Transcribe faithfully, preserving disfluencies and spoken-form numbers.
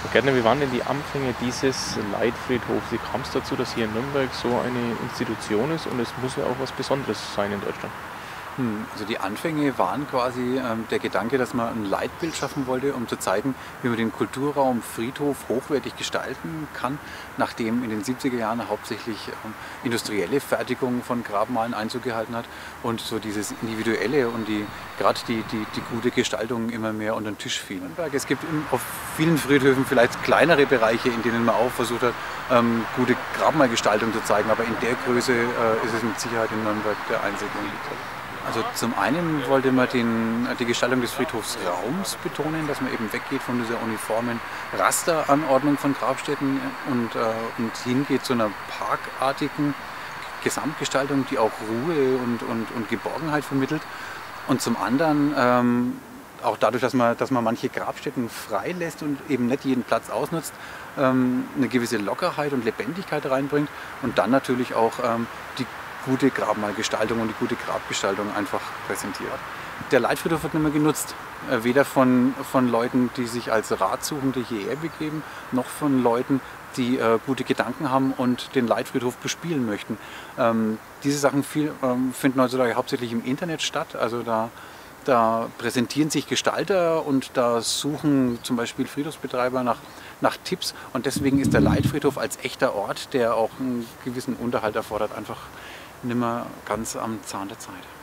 Herr Gärtner, wie waren denn die Anfänge dieses Leitfriedhofs? Wie kam es dazu, dass hier in Nürnberg so eine Institution ist und es muss ja auch was Besonderes sein in Deutschland? Hm, Also die Anfänge waren quasi ähm, der Gedanke, dass man ein Leitbild schaffen wollte, um zu zeigen, wie man den Kulturraum Friedhof hochwertig gestalten kann, nachdem in den siebziger Jahren hauptsächlich ähm, industrielle Fertigung von Grabmalen Einzug gehalten hat und so dieses Individuelle und die gerade die, die, die gute Gestaltung immer mehr unter den Tisch fiel. Es gibt im, auf vielen Friedhöfen vielleicht kleinere Bereiche, in denen man auch versucht hat, ähm, gute Grabmalgestaltung zu zeigen, aber in der Größe äh, ist es mit Sicherheit in Nürnberg der einzige. Also zum einen wollte man den, die Gestaltung des Friedhofsraums betonen, dass man eben weggeht von dieser uniformen Rasteranordnung von Grabstätten und, äh, und hingeht zu einer parkartigen Gesamtgestaltung, die auch Ruhe und, und, und Geborgenheit vermittelt. Und zum anderen ähm, auch dadurch, dass man, dass man manche Grabstätten frei lässt und eben nicht jeden Platz ausnutzt, ähm, eine gewisse Lockerheit und Lebendigkeit reinbringt und dann natürlich auch ähm, die gute Grabmalgestaltung und die gute Grabgestaltung einfach präsentiert. Der Leitfriedhof wird nicht mehr genutzt, äh, weder von, von Leuten, die sich als Ratsuchende hierher begeben, noch von Leuten, die äh, gute Gedanken haben und den Leitfriedhof bespielen möchten. Ähm, diese Sachen viel, ähm, finden heutzutage hauptsächlich im Internet statt, also da Da präsentieren sich Gestalter und da suchen zum Beispiel Friedhofsbetreiber nach, nach Tipps. Und deswegen ist der Leitfriedhof als echter Ort, der auch einen gewissen Unterhalt erfordert, einfach nicht mehr ganz am Zahn der Zeit.